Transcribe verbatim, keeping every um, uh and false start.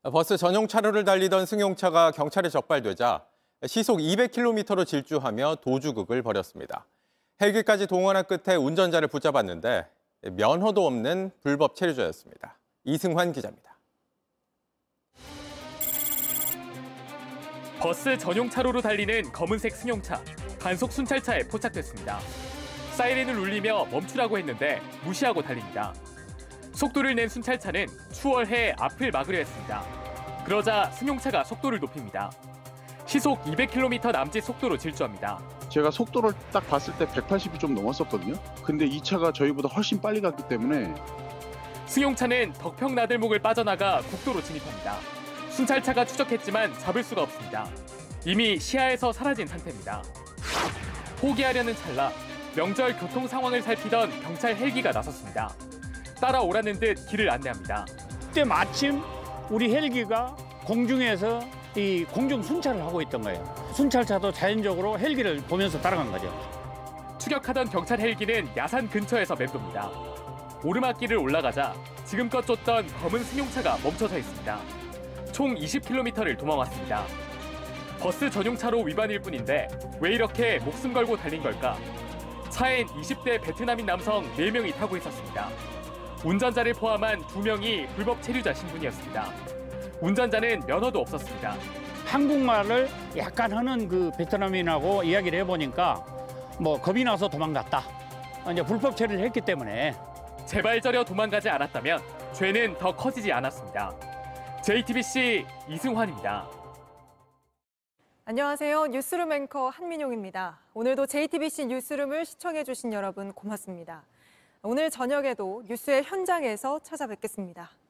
버스 전용 차로를 달리던 승용차가 경찰에 적발되자 시속 이백 킬로미터로 질주하며 도주극을 벌였습니다. 헬기까지 동원한 끝에 운전자를 붙잡았는데 면허도 없는 불법 체류자였습니다. 이승환 기자입니다. 버스 전용 차로로 달리는 검은색 승용차, 단속 순찰차에 포착됐습니다. 사이렌을 울리며 멈추라고 했는데 무시하고 달립니다. 속도를 낸 순찰차는 추월해 앞을 막으려 했습니다. 그러자 승용차가 속도를 높입니다. 시속 이백 킬로미터 남짓 속도로 질주합니다. 제가 속도를 딱 봤을 때 백팔십이 좀 넘었었거든요. 근데 이 차가 저희보다 훨씬 빨리 갔기 때문에 승용차는 덕평 나들목을 빠져나가 국도로 진입합니다. 순찰차가 추적했지만 잡을 수가 없습니다. 이미 시야에서 사라진 상태입니다. 포기하려는 찰나 명절 교통 상황을 살피던 경찰 헬기가 나섰습니다. 따라오라는 듯 길을 안내합니다. 그때 마침 우리 헬기가 공중에서 이 공중 순찰을 하고 있던 거예요. 순찰차도 자연적으로 헬기를 보면서 따라간 거죠. 추격하던 경찰 헬기는 야산 근처에서 맴돕니다. 오르막길을 올라가자 지금껏 쫓던 검은 승용차가 멈춰서 있습니다. 총 이십 킬로미터를 도망왔습니다. 버스 전용차로 위반일 뿐인데 왜 이렇게 목숨 걸고 달린 걸까? 차엔 이십 대 베트남인 남성 네 명이 타고 있었습니다. 운전자를 포함한 두 명이 불법 체류자 신분이었습니다. 운전자는 면허도 없었습니다. 한국말을 약간 하는 그 베트남인하고 이야기를 해보니까 뭐 겁이 나서 도망갔다. 이제 불법 체류를 했기 때문에. 제발저려 도망가지 않았다면 죄는 더 커지지 않았습니다. 제이티비씨 이승환입니다. 안녕하세요. 뉴스룸 앵커 한민용입니다. 오늘도 제이티비씨 뉴스룸을 시청해주신 여러분 고맙습니다. 오늘 저녁에도 뉴스의 현장에서 찾아뵙겠습니다.